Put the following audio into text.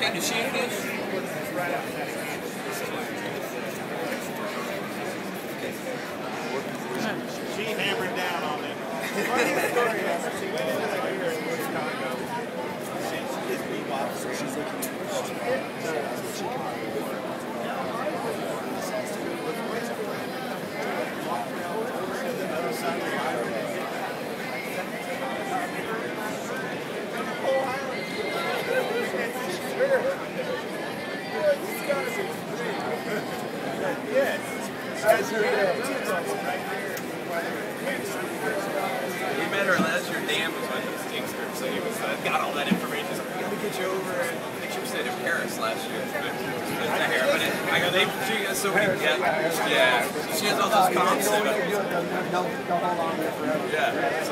King, does she fish? She hammered down on it. Funny story is, she went into the beer in Chicago. She just bebops. She's looking at We met her last year. Dan was with us, Dingster, so he was got all that information. So we got to get you over. I think she was staying in Paris last year. I go, she has so many yeah. She has all those comps. Yeah. So